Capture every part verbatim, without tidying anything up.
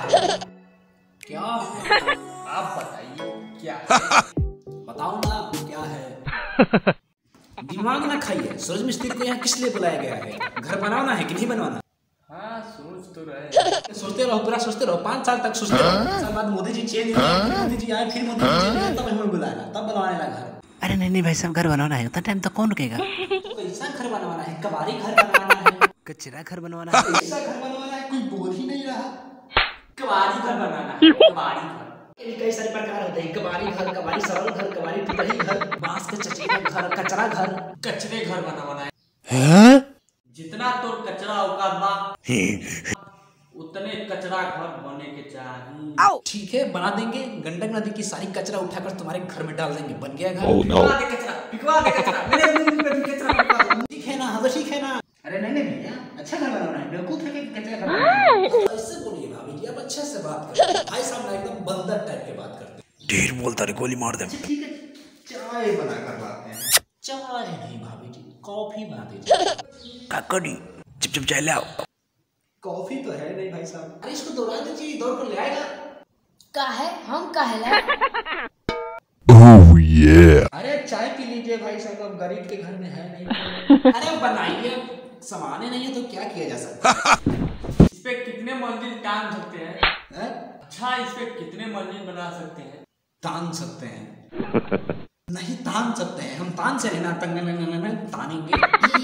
क्या है? आप बताइए क्या है? बताओ ना क्या है? दिमाग ना खाइए। सूरज मिस्त्री को यहाँ किस लिए बुलाया गया है? घर बनाना है कि नहीं बनवाना? हाँ सोच तो रहे। सोचते रहो, पूरा सोचते रहो, पाँच साल तक सोचते रहो। पाँच साल बाद मोदी जी चेंज हुए, मोदी जी आए, फिर मोदी जी चेंज हुए, तब हमें बुलाया, तब बनवाने लगा घर। अरे नहीं नहीं भाई साहब, घर बनवाना है, उतना टाइम तो कौन रुकेगा? कैसा घर बनवाना है? कबाड़ी घर बनवाना है, कचरा घर बनवाना है। कैसा घर बनवाना है? कोई बोल ही नहीं रहा। कबाड़ी घर बनाना है, कबाड़ी घर। कई सारे प्रकार होते हैं, कबाड़ी घर, कबाड़ी सरल घर, कबाड़ी टुकड़ी घर, बांस के चचेरे घर, कचरा घर, कचरे घर बनवाना है। हाँ? जितना तो कचरा औकात बा उतने कचरा घर बने के चाहिए। ठीक है, बना देंगे। गंडक नदी की सारी कचरा उठाकर तुम्हारे घर में डाल देंगे, बन गया घर। Oh, no. पिघवा दे कचरा, पिघवा दे कचरा, मेरे मुंह में कचरा पिघवा दे। ठीक है ना? हाँ तो ठीक है ना? अरे नहीं नहीं भैया, अच्छा घर बनाना है, बेवकूफ है कि कचरा घर बनाना है। ऐसे बोलिए भाभी जी, आप अच्छे से बात करें। भाई साहब ना एकदम बंदर टाइप के बात करते हैं। ढेर बोलता रे, गोली मार दे। ठीक है, चाय बना कर लाते हैं। चाय नहीं भाभी जी, कॉफी बना दीजिए। काकड़ी चिप चिप चाय ले आओ। कॉफी तो है नहीं भाई साहब। अरे इसको दौड़ा दीजिए, दौड़ कर ले आएगा। का है हम का है ला? Oh yeah. अरे चाय पी लीजिए भाई साहब, अब गरीब के घर में है नहीं। अरे बनाइए, सामाने नहीं है तो क्या किया जा सकता है? इस पे कितने मंजिल टांग सकते हैं? है? अच्छा इस पे कितने मंजिल बना सकते हैं? तान सकते हैं। नहीं तान सकते हैं, हम तान से लेना तंग तानेंगे।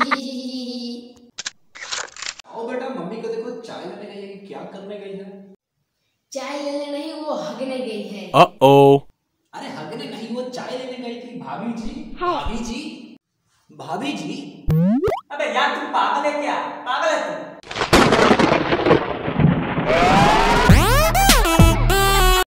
आओ बेटा, मम्मी को देखो चाय लेने गई है, क्या करने गई है? चाय लेने नहीं, वो हगने गई है। Uh-oh. अरे हगने नहीं, वो चाय लेने गई थी। भाभी जी, भाभी जी, भाभी जी। अबे यार तुम पागल है क्या? पागल है तुम?